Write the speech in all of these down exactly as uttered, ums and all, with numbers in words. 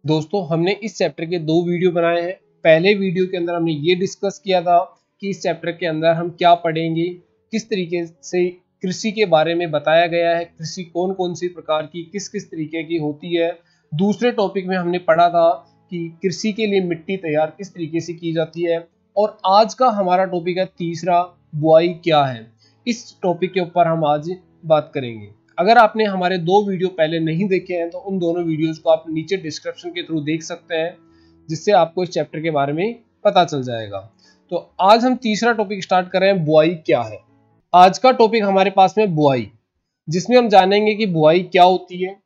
दोस्तों हमने इस चैप्टर के दो वीडियो बनाए हैं। पहले वीडियो के अंदर हमने ये डिस्कस किया था कि इस चैप्टर के अंदर हम क्या पढ़ेंगे, किस तरीके से कृषि के बारे में बताया गया है, कृषि कौन कौन सी प्रकार की किस किस तरीके की होती है। दूसरे टॉपिक में हमने पढ़ा था कि कृषि के लिए मिट्टी तैयार किस तरीके से की जाती है। और आज का हमारा टॉपिक है तीसरा, बुआई क्या है। इस टॉपिक के ऊपर हम आज बात करेंगे। अगर आपने हमारे दो वीडियो पहले नहीं देखे हैं तो उन दोनों वीडियोस को आप नीचे डिस्क्रिप्शन के थ्रू देख सकते हैं, जिससे आपको इस चैप्टर के बारे में पता चल जाएगा। तो आज हम तीसरा टॉपिक स्टार्ट कर रहे हैं, बुआई क्या है। आज का टॉपिक हमारे पास में बुआई, जिसमें हम जानेंगे कि बुआई क्या होती है।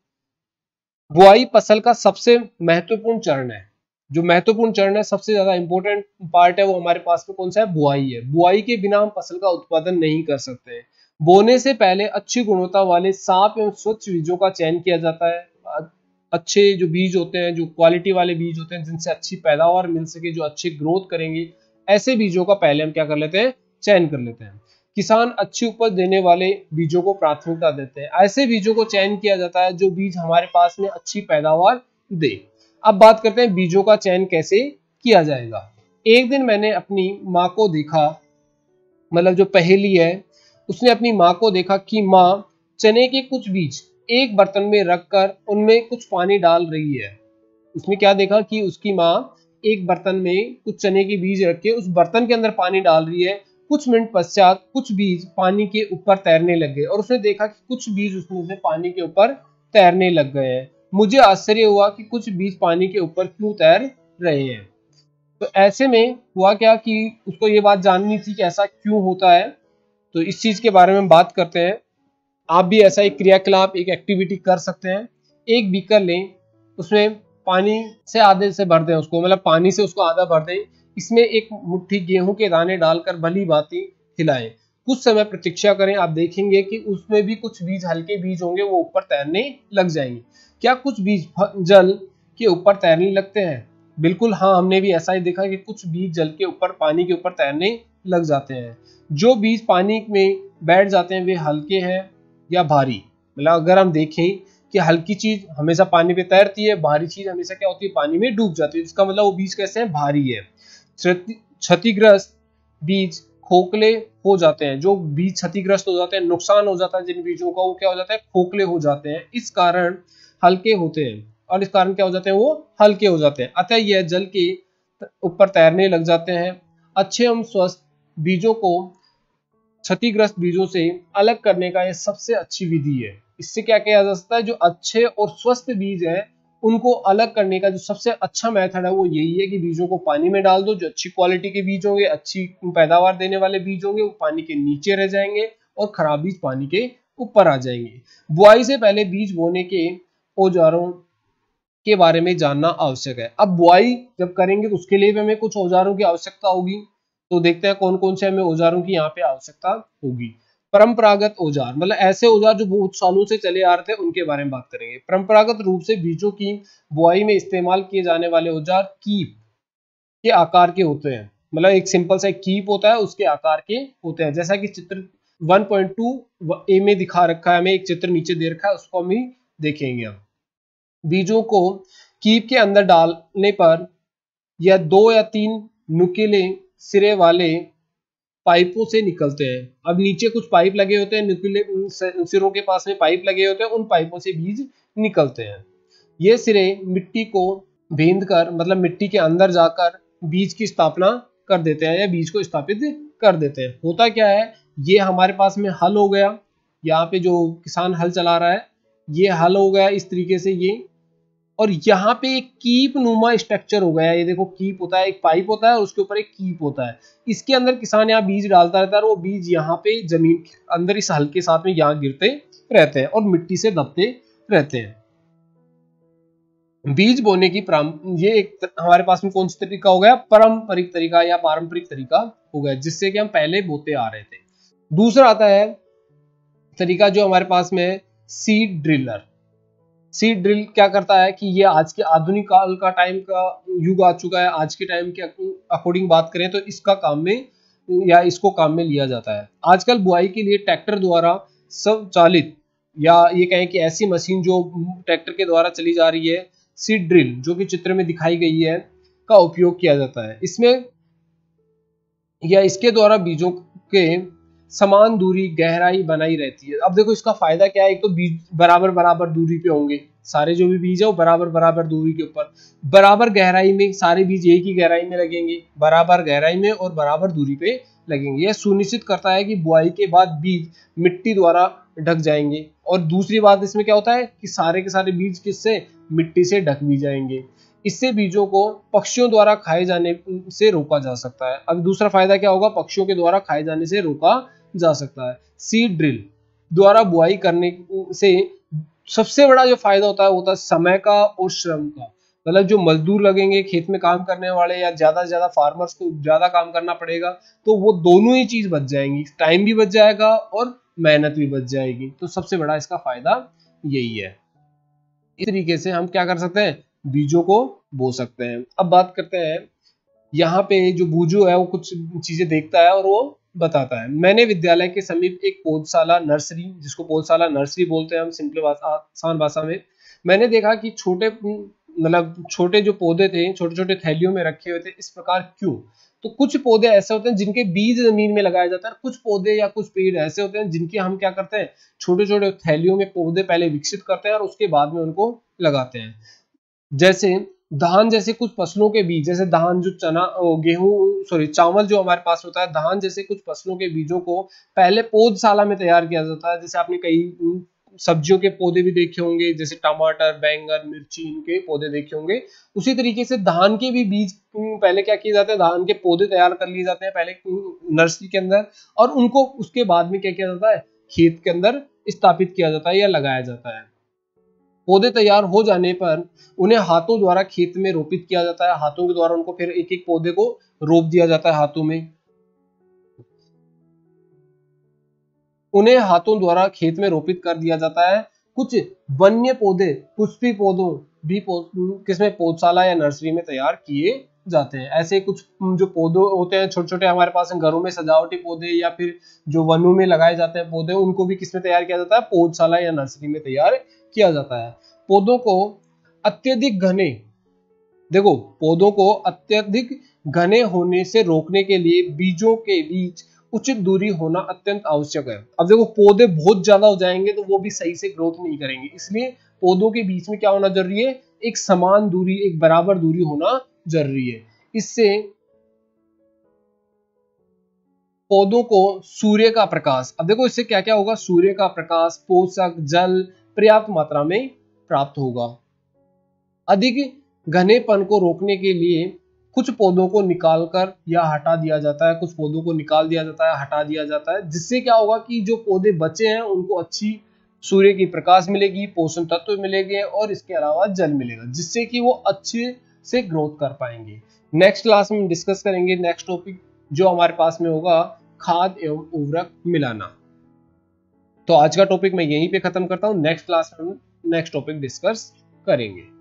बुआई फसल का सबसे महत्वपूर्ण चरण है। जो महत्वपूर्ण चरण है, सबसे ज्यादा इंपॉर्टेंट पार्ट है, वो हमारे पास में कौन सा है? बुआई है। बुआई के बिना हम फसल का उत्पादन नहीं कर सकते। बोने से पहले अच्छी गुणवत्ता वाले साफ एवं स्वच्छ बीजों का चयन किया जाता है। अच्छे जो बीज होते हैं, जो क्वालिटी वाले बीज होते हैं, जिनसे अच्छी पैदावार मिल सके, जो अच्छी ग्रोथ करेंगे, ऐसे बीजों का पहले हम क्या कर लेते हैं? चयन कर लेते हैं। किसान अच्छी उपज देने वाले बीजों को प्राथमिकता देते हैं। ऐसे बीजों को चयन किया जाता है जो बीज हमारे पास में अच्छी पैदावार दे। अब बात करते हैं बीजों का चयन कैसे किया जाएगा। एक दिन मैंने अपनी माँ को देखा, मतलब जो पहेली है, उसने अपनी माँ को देखा कि माँ चने के कुछ बीज एक बर्तन में रखकर उनमें कुछ पानी डाल रही है। उसने क्या देखा कि उसकी माँ एक बर्तन में कुछ चने के बीज रख के उस बर्तन के अंदर पानी डाल रही है। कुछ मिनट पश्चात कुछ बीज पानी के ऊपर तैरने लग गए और उसने देखा कि कुछ बीज उसमें पानी के ऊपर तैरने लग गए हैं। मुझे आश्चर्य हुआ कि कुछ बीज पानी के ऊपर क्यों तैर रहे हैं। तो ऐसे में हुआ क्या कि उसको ये बात जाननी थी कि ऐसा क्यों होता है। तो इस चीज के बारे में बात करते हैं। आप भी ऐसा एक क्रियाकलाप, एक एक्टिविटी कर सकते हैं। एक बीकर लें, उसमें पानी से आधे से भर दें उसको, मतलब पानी से उसको आधा भर दें। इसमें एक मुट्ठी गेहूं के दाने डालकर भली भांति हिलाएं। कुछ समय प्रतीक्षा करें। आप देखेंगे कि उसमें भी कुछ बीज, हल्के बीज होंगे, वो ऊपर तैरने लग जाएंगे। क्या कुछ बीज जल के ऊपर तैरने लगते हैं? बिल्कुल हाँ, हमने भी ऐसा ही देखा कि कुछ बीज जल के ऊपर, पानी के ऊपर तैरने लग जाते हैं। जो बीज पानी में बैठ जाते हैं वे हल्के हैं या भारी? मतलब अगर हम देखें कि हल्की चीज हमेशा पानी पे तैरती है, भारी चीज हमेशा क्या होती है? पानी में डूब जाती है। इसका मतलब वो बीज कैसे हैं? भारी है। क्षतिग्रस्त बीज खोखले हो जाते हैं। जो बीज क्षतिग्रस्त हो जाते हैं, नुकसान हो जाता है जिन बीजों का, वो क्या हो जाता है? खोखले हो जाते हैं। इस कारण हल्के होते हैं और इस कारण क्या हो जाते हैं? वो हल्के हो जाते हैं। अतः यह जल के ऊपर तैरने लग जाते हैं। अच्छे एवं स्वस्थ बीजों को क्षतिग्रस्त बीजों से अलग करने का यह सबसे अच्छी विधि है। इससे क्या किया जा सकता है? जो अच्छे और स्वस्थ बीज हैं उनको अलग करने का जो सबसे अच्छा मेथड है वो यही है कि बीजों को पानी में डाल दो। जो अच्छी क्वालिटी के बीज होंगे, अच्छी पैदावार देने वाले बीज होंगे, वो पानी के नीचे रह जाएंगे और खराब बीज पानी के ऊपर आ जाएंगे। बुआई से पहले बीज बोने के औजारों के बारे में जानना आवश्यक है। अब बुआई जब करेंगे तो उसके लिए भी हमें कुछ औजारों की आवश्यकता होगी। तो देखते हैं कौन कौन से हमें औजारों की यहाँ पे आवश्यकता होगी। परंपरागत औजार, मतलब ऐसे औजार जो बहुत सालों से चले आ रहे थे, उनके बारे में बात करेंगे। परंपरागत रूप से बीजों की बुआई में इस्तेमाल किए जाने वाले औजार कीप के आकार के होते हैं। मतलब एक सिंपल सा एक कीप होता है, उसके आकार के होते हैं। जैसा कि चित्र वन पॉइंट टू ए में दिखा रखा है, हमें एक चित्र नीचे दे रखा है, उसको हम ही देखेंगे। हम बीजों को कीप के अंदर डालने पर या दो या तीन नुकीले सिरे वाले पाइपों से निकलते हैं। अब नीचे कुछ पाइप लगे होते हैं, नुकीले सिरों के पास में पाइप लगे होते हैं, उन पाइपों से बीज निकलते हैं। ये सिरे मिट्टी को भेद कर, मतलब मिट्टी के अंदर जाकर बीज की स्थापना कर देते हैं या बीज को स्थापित कर देते हैं। होता क्या है, ये हमारे पास में हल हो गया। यहाँ पे जो किसान हल चला रहा है, ये हल हो गया इस तरीके से ये, और यहाँ पे एक कीप नुमा स्ट्रक्चर हो गया। ये देखो, कीप होता है, एक पाइप होता है और उसके ऊपर एक कीप होता है। इसके अंदर किसान यहाँ बीज डालता रहता है और वो बीज यहाँ पे जमीन के अंदर इस हल के साथ में यहाँ गिरते रहते हैं और मिट्टी से दबते रहते हैं। बीज बोने की ये एक हमारे पास में कौन सा तरीका हो गया? पारंपरिक तरीका या पारंपरिक तरीका हो गया, जिससे कि हम पहले बोते आ रहे थे। दूसरा आता है तरीका जो हमारे पास में सीड ड्रिलर। सीड ड्रिल क्या करता है कि ये आज के आधुनिक काल का टाइम का युग आ चुका है। आज के टाइम के अकॉर्डिंग बात करें तो इसका काम में या इसको काम में लिया जाता है। आजकल बुआई के लिए ट्रैक्टर द्वारा स्वचालित या ये कहें कि ऐसी मशीन जो ट्रैक्टर के द्वारा चली जा रही है, सीड ड्रिल जो कि चित्र में दिखाई गई है का उपयोग किया जाता है। इसमें या इसके द्वारा बीजों के समान दूरी गहराई बनाई रहती है। अब देखो इसका फायदा क्या है, एक तो बीज बराबर बराबर दूरी पे होंगे, सारे जो भी बीज है वो बराबर बराबर दूरी के ऊपर बराबर गहराई में, सारे बीज एक ही गहराई में लगेंगे, बराबर गहराई में और बराबर दूरी पे लगेंगे। यह सुनिश्चित करता है कि बुआई के बाद बीज मिट्टी द्वारा ढक जाएंगे। और दूसरी बात इसमें क्या होता है कि सारे के सारे बीज किससे, मिट्टी से ढक भी जाएंगे। इससे बीजों को पक्षियों द्वारा खाए जाने से रोका जा सकता है। अब दूसरा फायदा क्या होगा, पक्षियों के द्वारा खाए जाने से रोका जा सकता है। सीड ड्रिल द्वारा बुआई करने से सबसे बड़ा जो फायदा होता है वो होता है समय का और श्रम का। मतलब जो मजदूर लगेंगे खेत में काम करने वाले या ज्यादा से ज्यादा फार्मर्स को ज्यादा काम करना पड़ेगा, तो वो दोनों ही चीज बच जाएंगी, टाइम भी बच जाएगा और मेहनत भी बच जाएगी। तो सबसे बड़ा इसका फायदा यही है। इस तरीके से हम क्या कर सकते हैं, बीजों को बो सकते हैं। अब बात करते हैं, यहाँ पे जो बूजू है वो कुछ चीजें देखता है और वो बताता है। मैंने विद्यालय के समीप एक पौधशाला नर्सरी, जिसको पौधशाला नर्सरी बोलते हैं हम सिंपल भाषा आसान भाषा में, मैंने देखा कि छोटे मतलब छोटे जो पौधे थे छोटे छोटे थैलियों में रखे हुए थे। इस प्रकार क्यों? तो कुछ पौधे ऐसे होते हैं जिनके बीज जमीन में लगाया जाता है, कुछ पौधे या कुछ पेड़ ऐसे होते हैं जिनके हम क्या करते हैं, छोटे छोटे थैलियों में पौधे पहले विकसित करते हैं और उसके बाद में उनको लगाते हैं। जैसे धान जैसे कुछ फसलों के बीज, जैसे धान जो चना गेहूं सॉरी चावल जो हमारे पास होता है, धान जैसे कुछ फसलों के बीजों को पहले पौधशाला में तैयार किया जाता है। जैसे आपने कई सब्जियों के पौधे भी देखे होंगे, जैसे टमाटर, बैंगन, मिर्ची, इनके पौधे देखे होंगे। उसी तरीके से धान के भी बीज पहले क्या किए जाते हैं, धान के पौधे तैयार कर लिए जाते हैं पहले नर्सरी के अंदर, और उनको उसके बाद में क्या किया जाता है, खेत के अंदर स्थापित किया जाता है या लगाया जाता है। पौधे तैयार हो जाने पर उन्हें हाथों द्वारा खेत में रोपित किया जाता है। हाथों के द्वारा उनको फिर एक एक पौधे को रोप दिया जाता है हाथों में। उन्हें हाथों द्वारा खेत में रोपित कर दिया जाता है। कुछ वन्य पौधे, पुष्पी पौधों भी किसमें, पौधशाला या नर्सरी में तैयार किए जाते हैं। ऐसे कुछ जो पौधे होते हैं छोटे छोटे हमारे पास घरों में सजावटी पौधे या फिर जो वनों में लगाए जाते हैं पौधे, उनको भी किसमें तैयार किया जाता है, पौधशाला या नर्सरी में तैयार किया जाता है। पौधों को अत्यधिक घने, देखो पौधों को अत्यधिक घने होने से रोकने के लिए बीजों के बीच उचित दूरी होना अत्यंत आवश्यक है। अब देखो पौधे बहुत ज्यादा हो जाएंगे तो वो भी सही से ग्रोथ नहीं करेंगे, इसलिए पौधों के बीच में क्या होना जरूरी है, एक समान दूरी, एक बराबर दूरी होना जरूरी है। इससे पौधों को सूर्य का प्रकाश, अब देखो इससे क्या क्या होगा, सूर्य का प्रकाश, पोषक, जल पर्याप्त मात्रा में प्राप्त होगा। अधिक घनेपन को रोकने के लिए कुछ पौधों को निकालकर या हटा दिया जाता है, कुछ पौधों को निकाल दिया जाता है, हटा दिया जाता है, जिससे क्या होगा कि जो पौधे बचे हैं उनको अच्छी सूर्य की प्रकाश मिलेगी, पोषण तत्व मिलेंगे और इसके अलावा जल मिलेगा, जिससे कि वो अच्छे से ग्रोथ कर पाएंगे। नेक्स्ट क्लास में डिस्कस करेंगे नेक्स्ट टॉपिक जो हमारे पास में होगा, खाद एवं उर्वरक मिलाना। तो आज का टॉपिक मैं यहीं पे खत्म करता हूँ, नेक्स्ट क्लास में नेक्स्ट टॉपिक डिस्कस करेंगे।